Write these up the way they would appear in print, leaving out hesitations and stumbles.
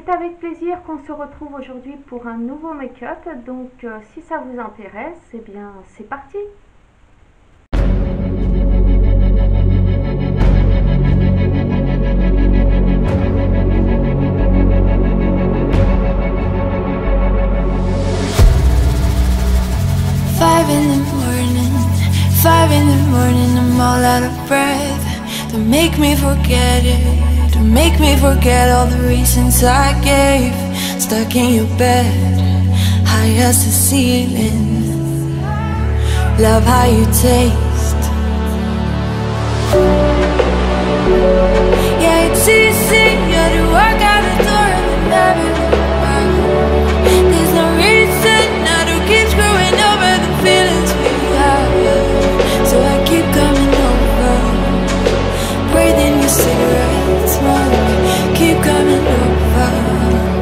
C'est avec plaisir qu'on se retrouve aujourd'hui pour un nouveau make-up, donc si ça vous intéresse, eh bien c'est parti. Five in the morning, I'm all out of breath. Don't make me forget it. Don't make me forget all the reasons I gave. Stuck in your bed, high as the ceiling. Love how you taste. Yeah, it's easy, yeah, to walk out the door and never look back. There's no reason now to keep screwing over the feelings we have. So I keep coming over, breathing your cigarette smoke. Keep coming over.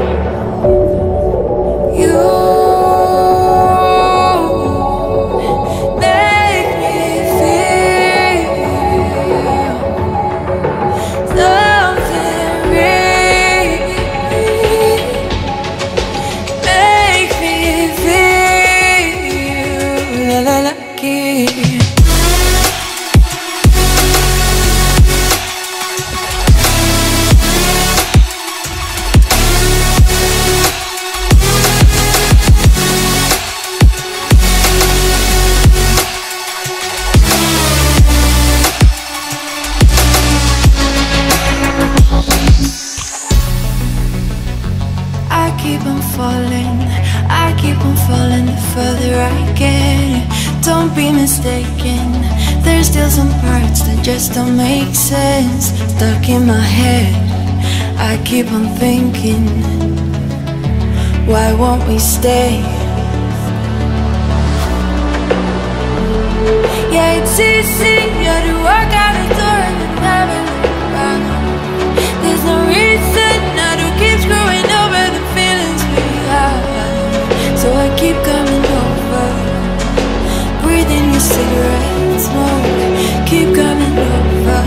You make me feel something real. Make me feel lucky. I keep on falling the further I get. Don't be mistaken, there's still some parts that just don't make sense. Stuck in my head, I keep on thinking, why won't we stay? Yeah, it's easy, yeah, to walk out the door and then never look back. There's no reason now to keep screwing over the feelings we have. So I keep coming over, breathing your cigarette smoke. Keep coming over.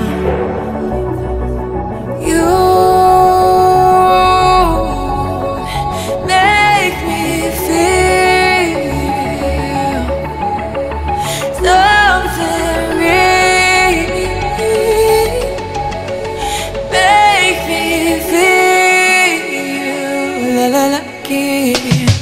You make me feel something real. Make me feel lucky.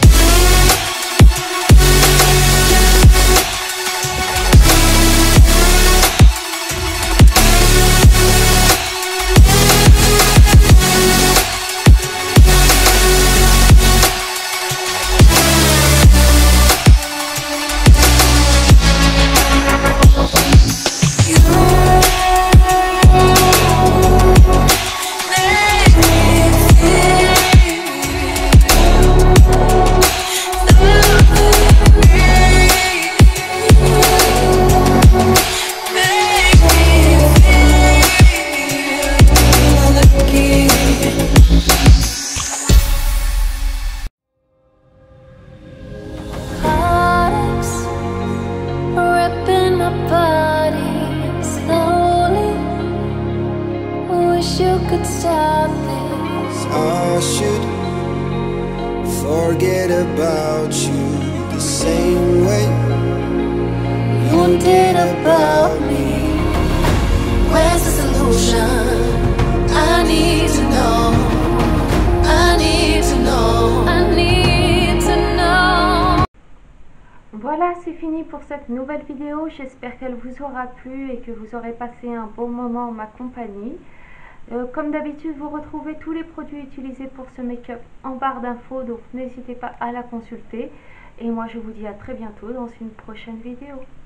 You could stop this. I should forget about you the same way you did about me. Where's the solution? I need to know. I need to know. I need to know. Voilà, c'est fini pour cette nouvelle vidéo. J'espère qu'elle vous aura plu et que vous aurez passé un bon moment en ma compagnie. Comme d'habitude, vous retrouvez tous les produits utilisés pour ce make-up en barre d'infos, donc n'hésitez pas à la consulter. Et moi, je vous dis à très bientôt dans une prochaine vidéo.